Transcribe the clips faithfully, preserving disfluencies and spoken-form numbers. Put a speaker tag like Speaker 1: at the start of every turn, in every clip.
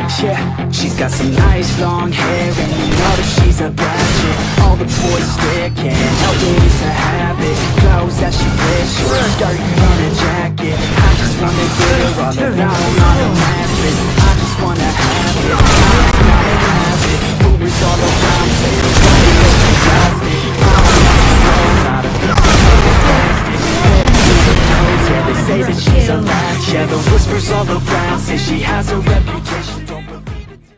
Speaker 1: Yeah, she's got some nice long hair, and you know that she's a bad chick. All the boys stare, can't help it, it's a habit. Clothes that she wears, short skirt and a jacket. I just wanna get her all around on a mattress. I just wanna have it, I just gotta have it. Rumors all around, say the body is fantastic. I don't know she's so not a bitch, fantastic. Head to the toes, yeah, they say that she's a latch. Yeah, the whispers all around say she has a reputation. Don't believe it.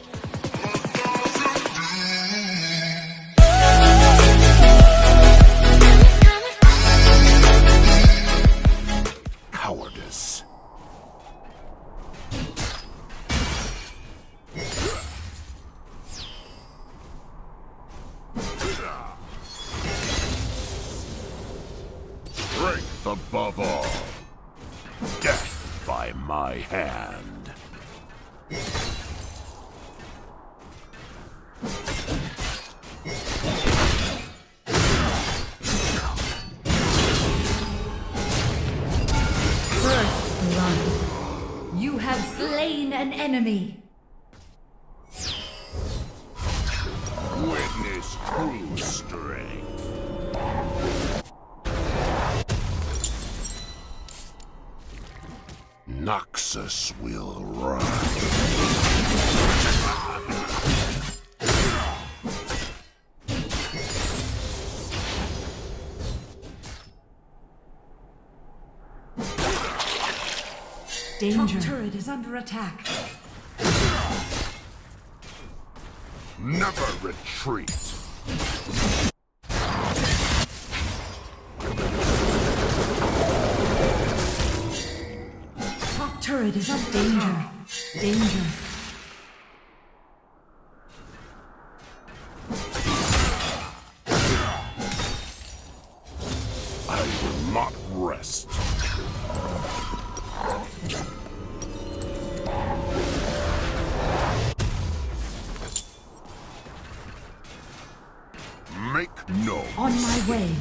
Speaker 2: Cowardice. Strength above all. Death by my hand.
Speaker 3: First blood. You have slain an enemy.
Speaker 2: Witness true strength. Noxus will rise.
Speaker 3: Danger. Top turret is under attack.
Speaker 2: Never retreat.
Speaker 3: Top turret is up. Danger. Danger.
Speaker 2: I will not rest. Make no
Speaker 3: On my way.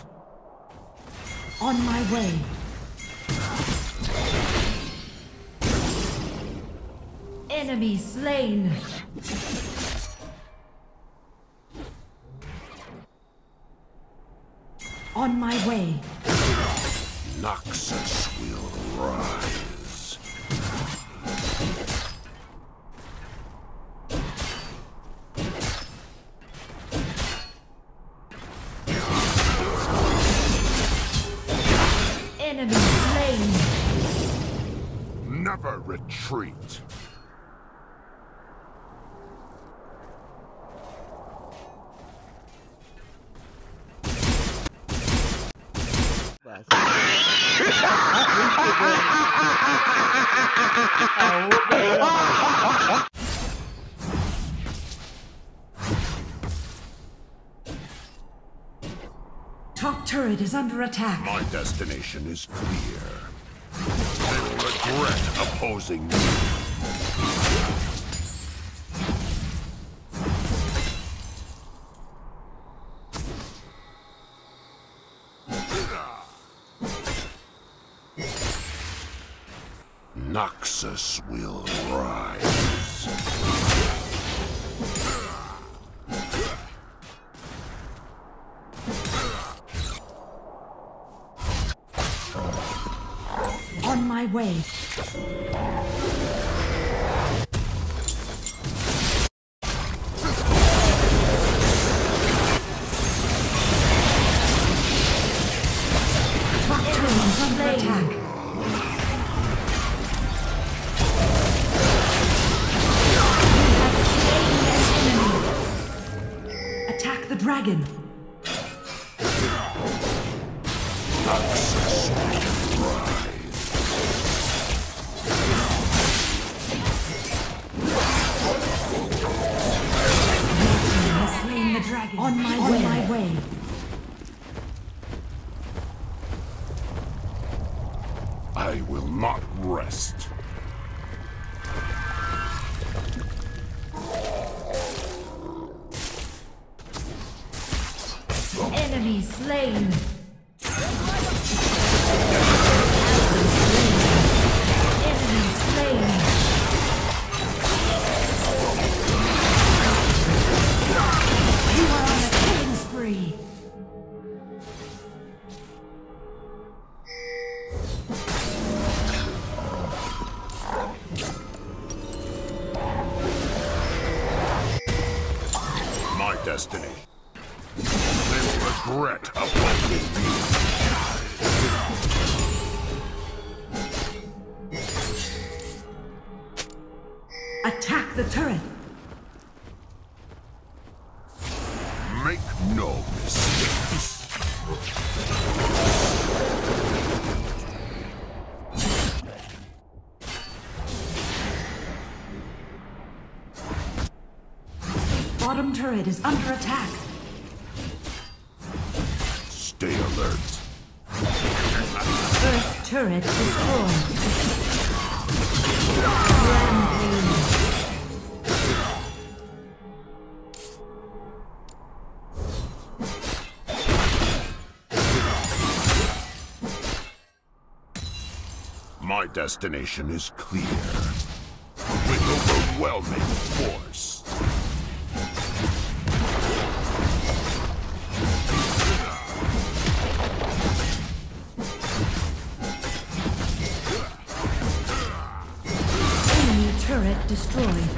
Speaker 3: On my way. Enemy slain. On my way.
Speaker 2: Noxus will rise.
Speaker 3: Enemy slain.
Speaker 2: Never retreat.
Speaker 3: Top turret is under attack.
Speaker 2: My destination is clear. They will regret opposing me. Noxus will rise.
Speaker 3: On my way. Top turret is under attack. Attack the dragon.
Speaker 2: Noxus will rise.
Speaker 3: Has slain the dragon. On my On way. my way.
Speaker 2: I will not rest.
Speaker 3: Enemy slain. Enemy slain.
Speaker 2: destiny. They will regret opposing me.
Speaker 3: Attack the turret.
Speaker 2: Make no mistakes.
Speaker 3: Bottom turret is under attack.
Speaker 2: Stay alert.
Speaker 3: First turret destroyed. Rampage.
Speaker 2: My destination is clear. With overwhelming force.
Speaker 3: Enemy turret destroyed.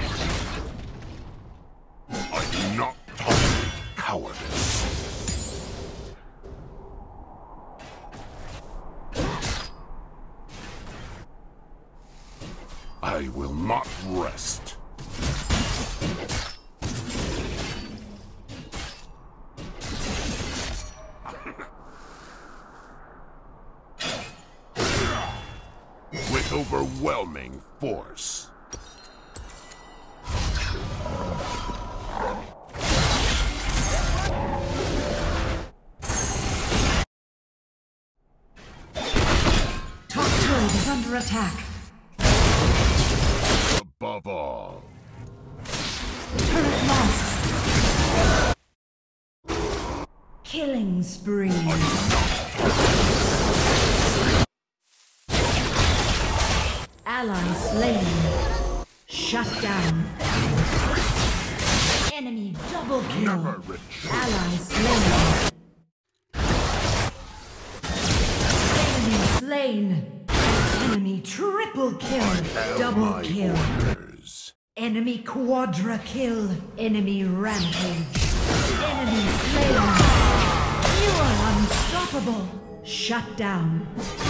Speaker 2: I do not tolerate cowardice. I will not rest. With overwhelming force.
Speaker 3: Top turret is under attack.
Speaker 2: Above all.
Speaker 3: Turret lost. Killing spree. Ally slain. Shut down. Enemy double kill.
Speaker 2: Never retreat.
Speaker 3: Ally slain. Enemy slain. Enemy triple kill. Double
Speaker 2: My
Speaker 3: kill.
Speaker 2: orders.
Speaker 3: Enemy quadra kill. Enemy rampage. Enemy slain. You are unstoppable. Shut down.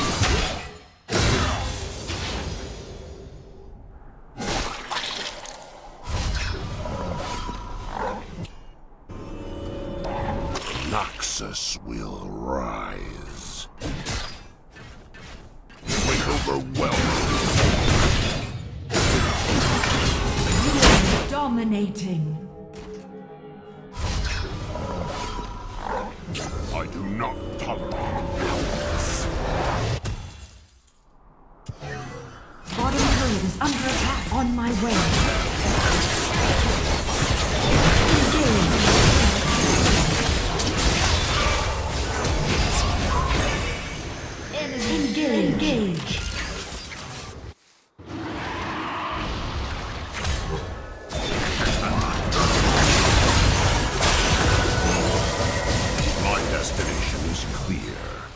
Speaker 2: Noxus will rise. With overwhelming.
Speaker 3: You are dominating.
Speaker 2: I do not tolerate cowardice.
Speaker 3: Bottom turret is under attack. On my way. Engage. Engage. Engage.
Speaker 2: My destination is clear.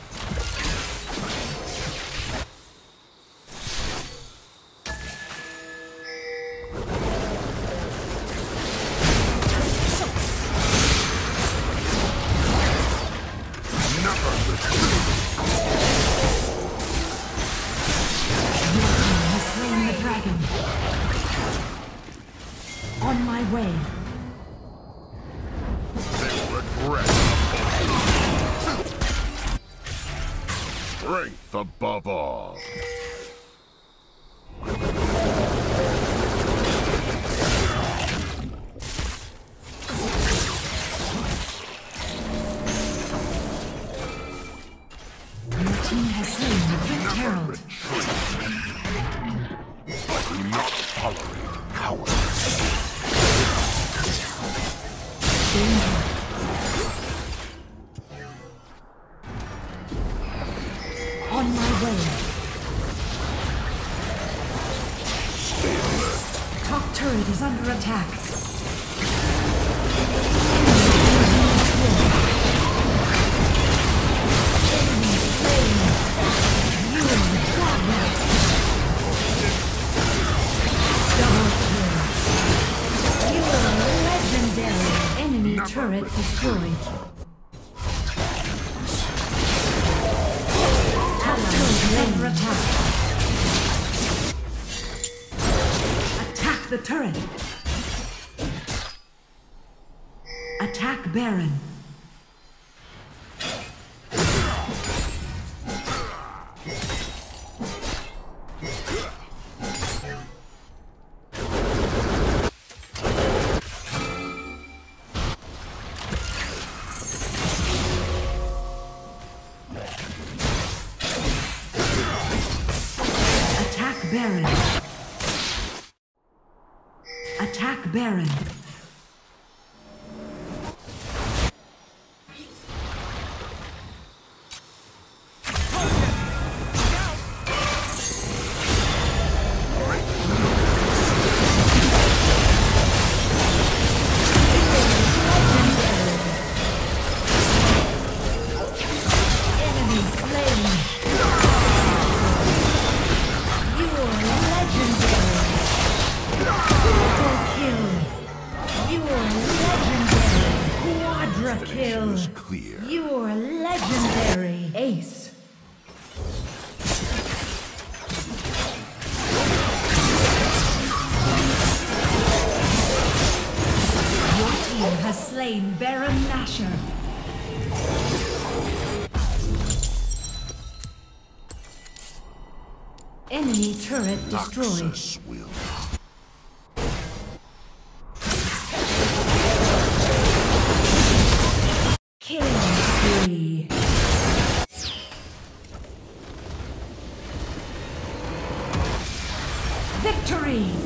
Speaker 2: Never retreat.
Speaker 3: Has slain the dragon. On my way.
Speaker 2: They will regret. Strength above all.
Speaker 3: Your team has slain the Fifth
Speaker 2: Never
Speaker 3: Herald.
Speaker 2: retreat. I do not tolerate cowardice.
Speaker 3: Danger. On my way.
Speaker 2: Stay alert.
Speaker 3: Top turret is under attack. Enemy slain. You are godlike. Double kill. You are legendary. Enemy turret turret destroyed. Ally under attack. Attack the turret. Attack Baron. Baron. Attack Baron. Kill.
Speaker 2: Clear.
Speaker 3: You're legendary. Ace. Your team has slain Baron Nashor. Enemy turret destroyed.
Speaker 2: Noxus will.
Speaker 3: Killing spree. Victory!